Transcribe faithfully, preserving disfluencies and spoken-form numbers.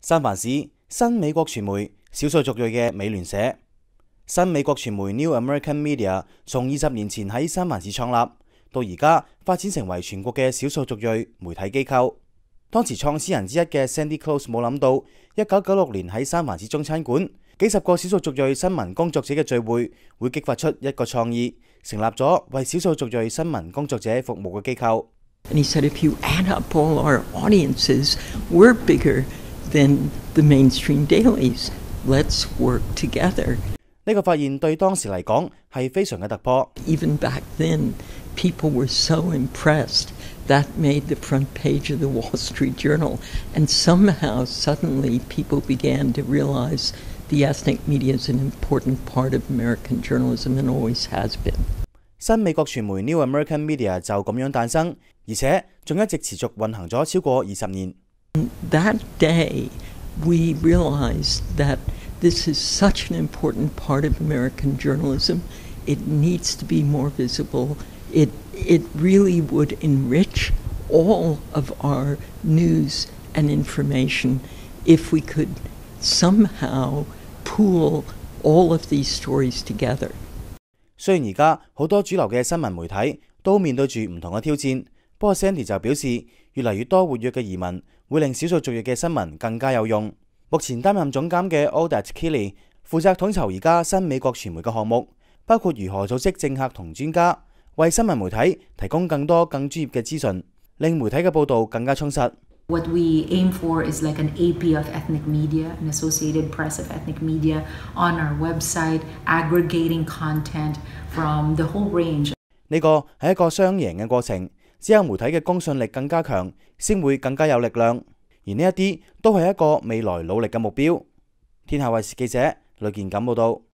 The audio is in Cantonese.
三藩市新美國傳媒少數族裔嘅美聯社。新美國傳媒 New American Media 從二十年前喺三藩市創立，到而家發展成為全國嘅少數族裔媒體機構。當時創始人之一嘅 Sandy Close 冇諗到，一九九六年喺三藩市中餐館，幾十個少數族裔新聞工作者嘅聚會，會激發出一個創意，成立咗為少數族裔新聞工作者服務嘅機構。 And he said, if you add up all our audiences, we're bigger than the mainstream dailies. Let's work together. 呢個發現對當時嚟講係非常嘅突破。 Even back then, people were so impressed. That made the front page of the Wall Street Journal. And somehow, suddenly, people began to realize the ethnic media is an important part of American journalism and always has been. 新美國傳媒 New American Media 就咁樣誕生，而且仲一直持續運行咗超過二十年。 That day, we realized that this is such an important part of American journalism. It needs to be more visible. It it really would enrich all of our news and information if we could somehow pool all of these stories together. 雖然而家好多主流嘅新聞媒體都面對住唔同嘅挑戰，不過 Sandy 就表示，越嚟越多活躍嘅移民會令少數族裔嘅新聞更加有用。目前擔任總監嘅 Odette Keeley 負責統籌而家新美國傳媒嘅項目，包括如何組織政客同專家，為新聞媒體提供更多更專業嘅資訊，令媒體嘅報導更加充實。 What we aim for is like an A P of ethnic media, an Associated Press of ethnic media on our website, aggregating content from the whole range. 呢個係一個雙贏嘅過程，只有媒體嘅公信力更加強，先會更加有力量。而呢一啲都係一個未來努力嘅目標。天下衛視記者呂建錦報道。